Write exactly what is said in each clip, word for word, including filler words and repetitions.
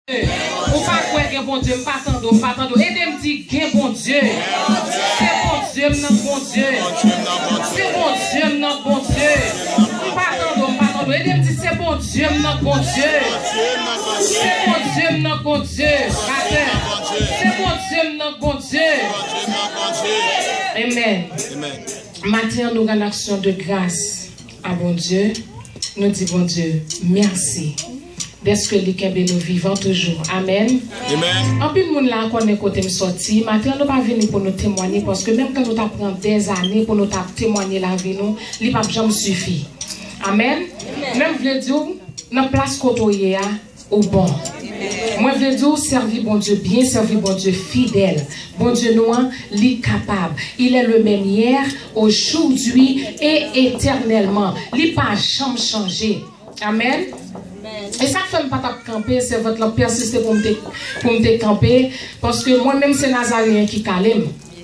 Ou pas quoi que bon Dieu, pas tando, pas tando. Aidez-moi dire que bon Dieu. C'est bon Dieu, notre bon Dieu. C'est bon Dieu, notre bon Dieu. Pas tando, pas tando. Aidez-moi dire c'est bon Dieu, notre bon Dieu. C'est bon Dieu, notre bon Dieu. C'est bon Dieu, notre bon Dieu. Amen. Maintenant, nous avons une action de grâce à bon Dieu. Nous disons bon Dieu, merci. Parce que les Kébé nous vivons toujours. Amen. Amen. En plus, nous là connaît côté me sorti. Maintenant, nous pas venir pour nous témoigner parce que même quand nous t'apprend des années pour nous témoigner la vie nous, il pas jamais suffit. Amen. Amen. Même je dire dans place côté au bon. Moi, je veux dire, servir bon Dieu bien, servir bon Dieu fidèle. Bon Dieu noir, il est capable. Il est le même hier, aujourd'hui et éternellement. Il n'a pas jamais changé. Amen. Et ça fait pas camper, c'est votre persister pour me pour me camper parce que moi-même c'est Nazaréen qui calme.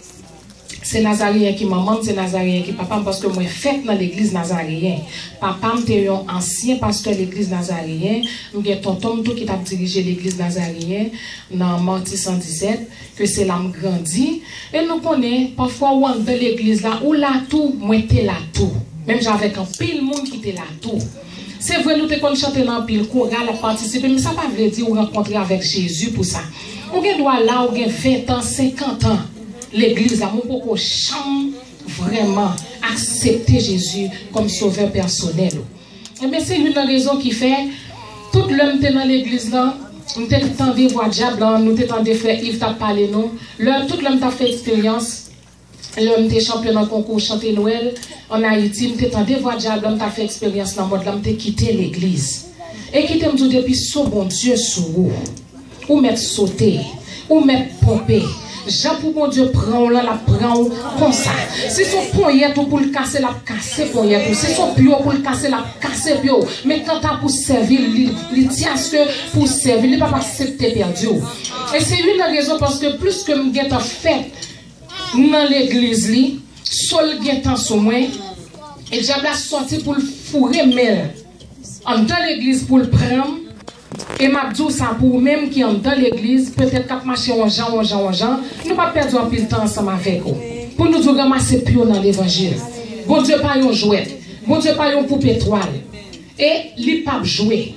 C'est Nazaréen qui maman, c'est Nazaréen qui papa parce que moi fait dans l'église Nazaréen. Papa m'était un ancien pasteur de l'église Nazaréen, m'gè tonton tout qui t'a dirigé l'église Nazaréen dans Marty cent dix-sept que c'est là grandi et nous connaît parfois ou dans l'église là ou là tout, moi était là tout. Même j'avais un pile monde qui était là tout. C'est vrai, nous te chanter dans pile choral à participer, mais ça ne veut pas dire ou rencontrer avec Jésus pour ça. On doit là, on a vingt ans, cinquante ans. L'église a mon beaucoup champ vraiment accepter Jésus comme sauveur personnel. Et bien c'est une raison qui fait tout l'homme qui est dans l'église là, nous t'entendons de voir diable, nous t'entendons de frère Yves t'a parlé nous, tout l'homme t'a fait expérience. L'homme était champion dans le concours chanter Noël en Haïti, je t'ai de voir diable, l'homme t'a fait expérience dans le monde, l'homme t'a quitté l'église. Et qui t'aime tout depuis ce bon Dieu sous vous. Ou mettre sauter, ou mettre pomper. Jean pour bon Dieu prend là, la prend comme ça. Si son poignet pour le casser, la casser poignet. Si son bio pour le casser, la casser bio. Mais quand t'as pour servir, il tient que pour servir, il ne va pas accepter perdu. Et c'est une raison parce que plus que je m'ai fait dans l'église, seul guettant sur moi, et diable a sorti pour le fourrer mel. En dans l'église pour le prendre, et m'a dit ça pour même qui en dans l'église, peut-être qu'à marcher en Jean, en Jean, en Jean, nous pas perdre un peu de temps ensemble avec vous. Pour nous dire ramasser pion dans l'évangile. Bon Dieu pas un jouet, bon Dieu pas un poupée étoile. Et il pas jouer.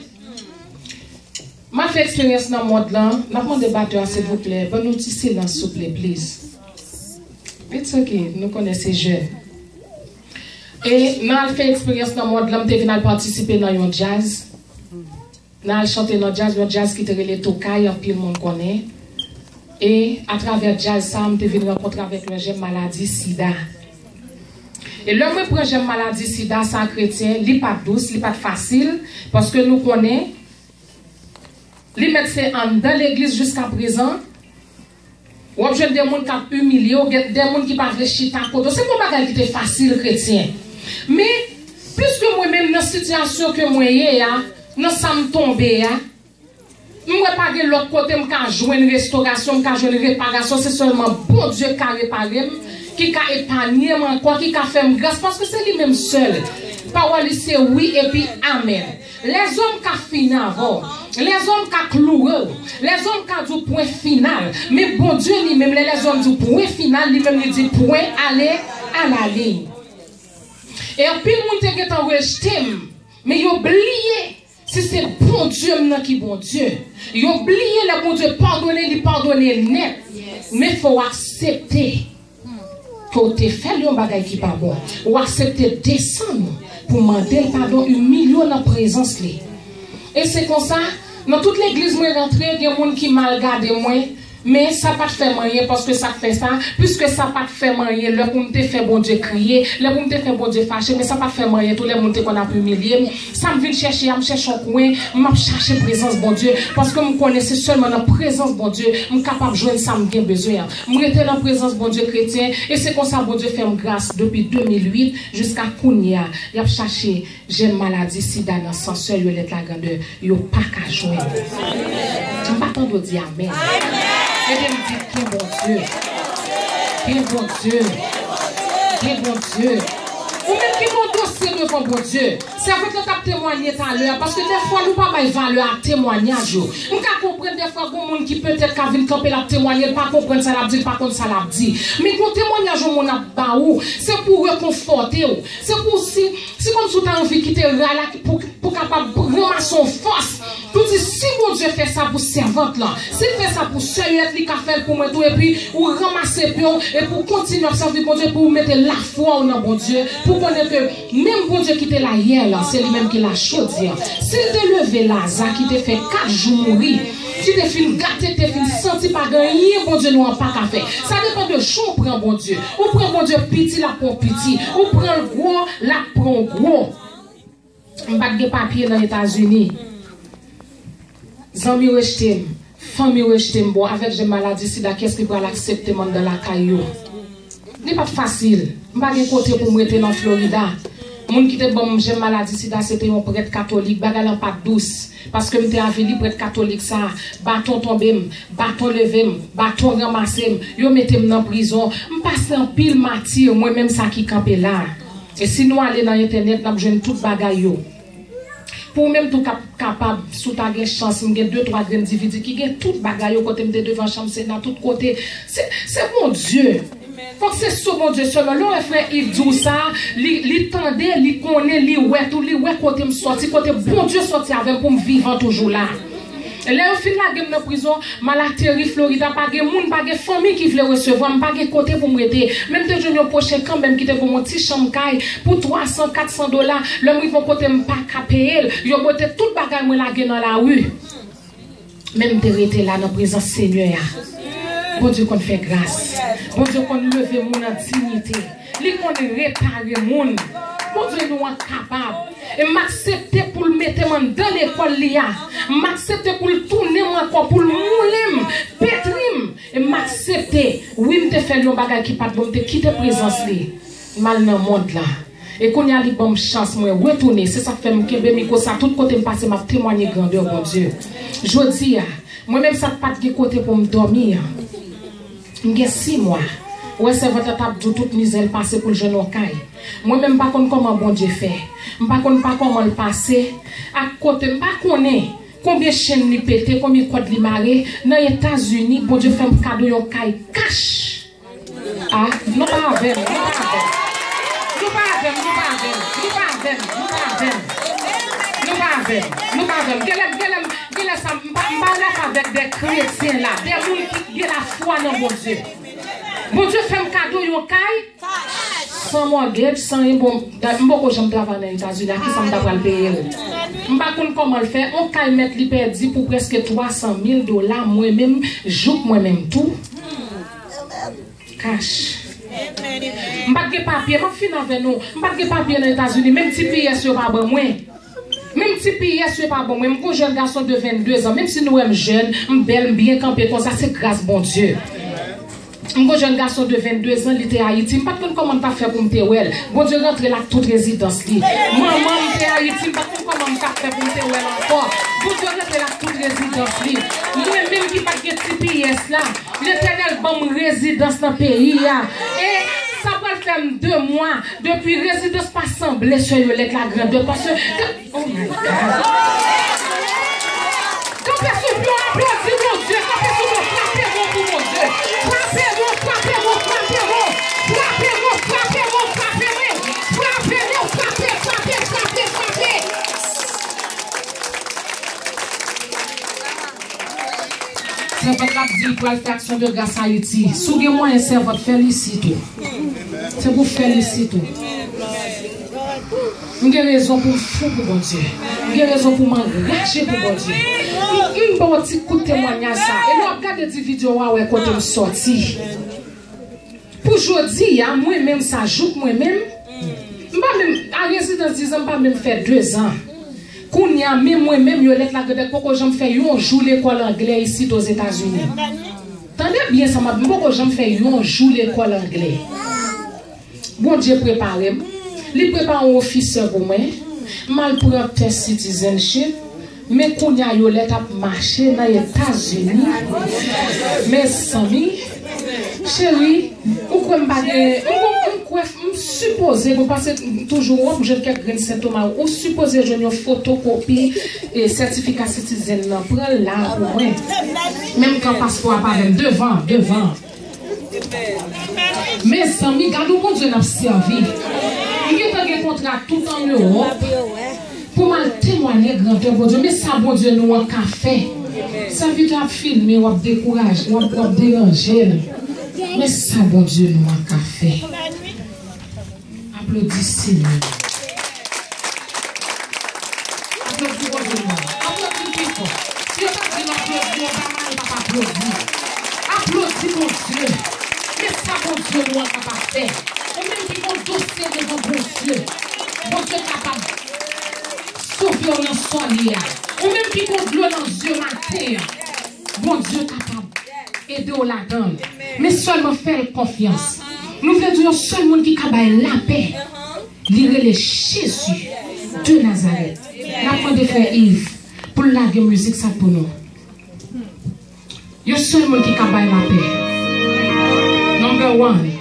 Ma fait expérience dans le monde là, n'a pas de batteur s'il vous plaît, bon nous petit silence s'il vous plaît, please. It's okay, nous connaissons jeunes. Et nous avons fait expérience dans le monde, nous avons participé dans un jazz. Nous avons chanté dans le jazz, un jazz qui était les Tokai, et puis le monde connaît. Et à travers le jazz, ça, nous avons rencontré avec le jeune maladie sida. Et le même projet maladie sida, c'est un chrétien, il n'est pas douce, il n'est pas facile, parce que nous connaissons, les médecins dans l'église jusqu'à présent. Ou bien des gens qui ont humilié, ou des gens qui parlent de chita kodo. C'est pas bagage qui est facile chrétien. Mais puisque moi-même dans la situation que moi y a, dans ça me tombe ya, moi pas de l'autre côté me ka jouer une restauration, me ka jouer une réparation, c'est seulement bon Dieu qui a réparé, qui a épargné encore, qui a fait grâce parce que c'est lui même seul. Parole c'est oui et puis amen. Les hommes qui fini avant, les hommes qui cloué, les hommes qui dit point final, mais bon Dieu lui-même, les hommes dit point final, lui-même il dit point aller à la ligne. Et puis le monde qui est rejeté, mais il a oublié si c'est bon Dieu qui est bon Dieu. Il a oublié le bon Dieu pardonner, il pardonner net. Mais il faut accepter que tu fait un bagage qui n'est pas bon. Ou accepter descendre pour demander pardon, humilier dans la présence. Et c'est comme ça, dans toute l'église, moi rentré, il y a des gens qui mal gardé moi, mais ça pas fait moyen parce que ça fait ça, puisque ça pas fait moyen, le pour me fait bon Dieu crier, le pour me fait bon Dieu fâcher, mais ça pas fait moyen, tous les gens qu'on a pu humilier, ça me vient chercher, me chercher un coin, me chercher présence bon Dieu, parce que me connaissais seulement dans présence bon Dieu, me capable de joindre ça me bien besoin. Me rester dans présence bon Dieu chrétien, et c'est comme ça bon Dieu fait grâce depuis deux mille huit jusqu'à Kounia. Il a cherché, j'ai maladie sida dans son seul lieu de la grandeur, il pas qu'à joindre. Je ne pas t'entendre dire amen. Et de me dire, quel bon Dieu, quel bon Dieu, quel bon Dieu. Ou même qui mon dossier devant bon Dieu. C'est avec le cap témoigner tout à l'heure, parce que des fois, nous pas de valeur à témoignage. Nous ne comprenons comprendre des fois qu'il y a des gens qui peut-être qui viennent camper la témoigner, pas comprendre ça l'a dit, pas comprendre ça l'a dit. Mais quand témoignage mon a baou, c'est pour réconforter, c'est pour si si comme si tu as envie de quitter là pour pour capable ramasser son force. Pour dire si mon Dieu fait ça pour servante là, s'il fait ça pour seulement li ka fait pour moi tout et puis ou ramasser pion et pour continuer à servir mon Dieu pour mettre la foi dans bon Dieu, pour connaître que même bon Dieu qui était là hier là, c'est lui-même qui l'a choisi. S'il te levé Lazare qui te fait quatre jours mourir, si tu fin gâté, tu fin senti pas gagner, bon Dieu nous en pas qu'à faire. Ça dépend de chou prend bon Dieu. Ou prend bon Dieu petit la prend petit, ou prend le gros la prend gros. On bat des papiers dans les États-Unis. Zami rejeté, famille rejeté bon avec des maladies sida qu'est-ce qui va l'accepter dans la caillou. n'est pas facile. Je n'ai pas côté pour me rester en Florida. Moun qui te bon j'ai maladie sida c'était un prêtre catholique bagarre pas douce parce que m'était aveli prêtre catholique ça bâton tombé bâton levé bâton ramassé yo mettait dans prison me passer en pile martyr moi même ça qui campé là et sinon aller dans internet n'a besoin toute bagaille yo pour même tout cap capable sous ta chance me deux trois individus qui gagne toute bagaille yo côté me devant chambre c'est dans tout côté c'est c'est mon Dieu. Faut que c'est ce mon Dieu seulement. Le frère il dit ça, il tendait, il connaît, il ouais tout, il ouais côté me sorti, côté bon Dieu sorti avec pour me vivre toujours là. Là au fin la game dans prison, Malatéry Florida pas de monde, pas de famille qui veut recevoir, pas de côté pour me aider. Même de jeunes prochain quand même qui te pour mon petit chambre caille pour trois cents quatre cents dollars, l'homme ils vont côté me pas qu'à payer, yo boté toute bagaille moi la dans la rue. Même te rester là dans présence Seigneur. Bon Dieu qu'on fait grâce. Bon Dieu qu'on leve mon en dignité. Lui qu'on réparer mon. Bon Dieu nous est capable. Et m'accepter pour le mettre dans l'école lia. M'accepter pour le tourner encore pour le mouler, pétrim. Et m'accepter. Oui, me faire un bagage qui pas bon te quitter présence li. Mal dans le monde là. Et qu'on y a les bonnes chances moi retourner, c'est ça fait me kembe miko ça tout côté me passer m'a témoigner grandeur bon Dieu. Je dis moi même ça pas de côté pour me dormir. J'ai six mois. Ouais, c'est votre table de toute misère passée pour le jeune Okaï. Moi-même, pas comment bon Dieu fait. Je ne sais pas comment le passer. À côté, je ne sais pas combien de chaînes li pété, combien de codes li maré. Dans les États-Unis, bon Dieu fait un cadeau Okaï cash. Ah, non pas avec, non pas avec. Non pas avec, non pas avec, non pas avec, non pas avec. Non pas avec, non pas avec. Ça me avec des chrétiens là, des gens qui ont la foi dans mon Dieu. Mon Dieu fait un cadeau, yon caille. Sans mortgage, sans un bon. Moi, je me travaille dans les États-Unis, qui ça me doit le payer. Je ne sais pas comment le faire. On caille mettre li perdu pour presque trois cent mille dollars, moi-même, joue moi-même tout. Cash. Je ne sais pas de papier, je finis avec nous. Je ne sais pas de papier dans les États-Unis, même si pays est pas bon, moi. Même si pays est pas bon, même un jeune garçon de vingt-deux ans, même si nous sommes jeunes, nous belle bien campé comme ça, c'est grâce bon Dieu. Un jeune garçon de vingt-deux ans, il était à Haïti, je ne sais pas comment tu as fait pour me dire, bon Dieu rentre là toute résidence. Maman, il était à Haïti, je ne sais pas comment tu as fait pour me dire encore. Bon Dieu rentre là toute résidence. Moi-même qui n'ai pas de petit pays là, l'éternel bon résidence dans le pays. Et ça va faire deux mois depuis résidence pas semblé sur le lettre la grandeur parce que oh my God. Quand personne peut applaudir mon Dieu, quand personne peut frapper mon pour mon Dieu, frapper mon, frapper mon, frapper mon, frapper mon, frapper mon, frapper mon, frapper mon, frapper, frapper, frapper, frapper. C'est votre dit pour la fraction de grâce à Haïti. Souvenez-moi un serveur félicite. C'est pour féliciter. J'ai raison pour fou pour bon Dieu. J'ai raison pour m'engager pour bon Dieu. Une bonne petite coup de témoignage ça. Et nous regardez des vidéos où est côté sorti. Pour aujourd'hui, moi-même ça joue moi-même. Même à résidence disant pas même fait deux ans. Qu'on y a même moi-même yo let la que pourquoi j'en fais un jour l'école anglaise ici aux États-Unis. Tendez bien ça m'a pourquoi j'en fais un jour l'école anglaise. Bon Dieu prépare. Il prépare un officier pour moi. Mal pour un test citizenship. Mais qu'on y a eu l'étape marché dans les États-Unis. Mes amis, chérie, ou quoi me baguer, ou quoi me supposez, vous passez toujours, je vais quelqu'un de Saint-Thomas, ou supposez, je une photocopie et certificat citizen, prends là pour moi. Même quand passeport pas devant, devant. Mes amis, gardez mon Dieu, n'a servi. Il y a un contrat tout en Europe pour mal témoigner grandeur bon Dieu. Mais ça, bon Dieu, nous avons café. Ça veut dire filmer, ou décourager, ou déranger. Mais ça, bon Dieu, nous avons café. Applaudissez-nous. Applaudissez bon Dieu. Applaudissez fort. Si vous avez dit l'applaudissez, on va pas applaudir. Applaudissez mon Dieu. Mais ça, bon Dieu, nous avons capable de faire. Et même qui vont dossier devant bon Dieu. Bon Dieu capable de sauver dans son lit. Et même qui vont de l'eau dans les yeux matin. Bon Dieu capable d'aider au la-dedans. Mais seulement faire confiance. Nous voulons dire seul monde qui a la paix. Lire les Jésus de Nazareth. La fin de faire Yves pour la musique ça pour nous. Il y a seul monde qui a la paix. Number one.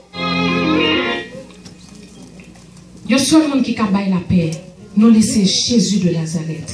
Il y a seul monde qui a la paix. Nous laissons Jésus de Nazareth.